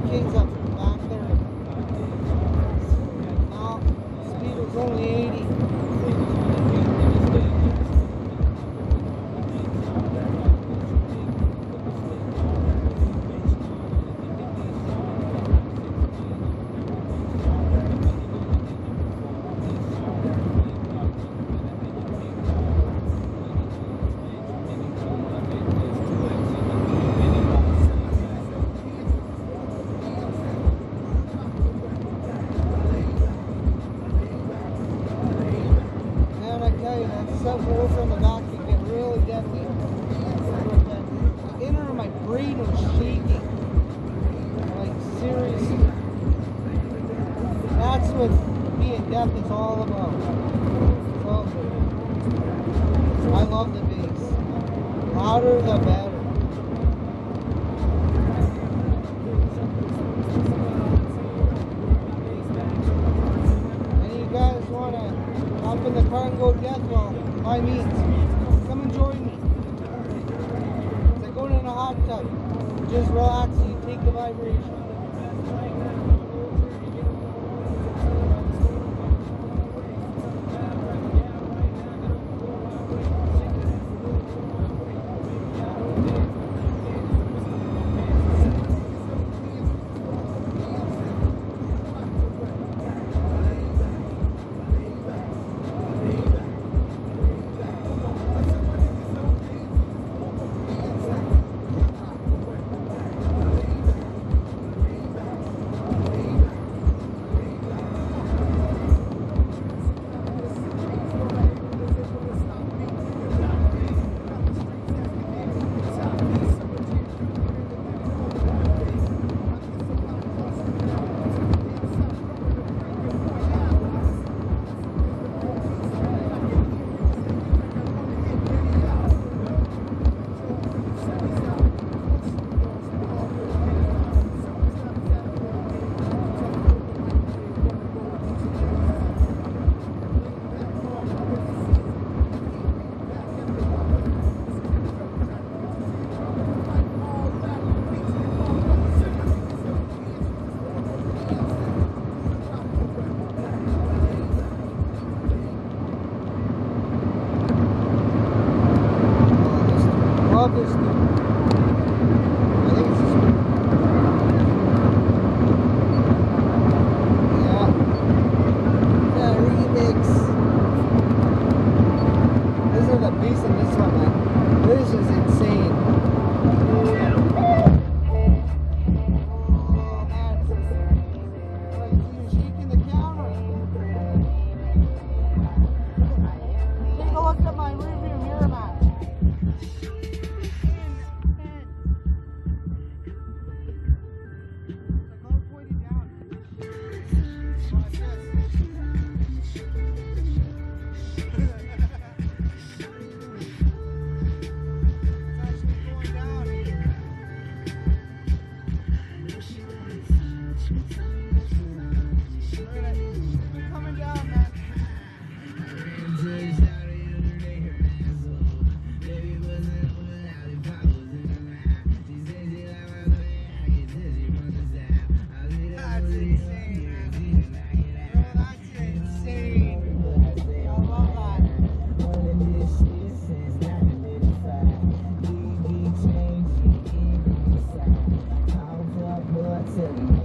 barricades up back there. Now, speed was only 80. Subwoofer from the back can get really deadly. The inner of my brain was shaking. Like, seriously. That's what being deaf is all about. So, I love the bass. Louder the better. And you guys want to hop in the car and go deaf? Well, by means, come and join me. It's like going in a hot tub. Just relax and you take the vibration. This thing. I think it's just, yeah, remix. Listen to the bass in this one, man. This is insane. Oh, man. Like, you're shaking the camera. Take a look at my rearview mirror, man. That's it.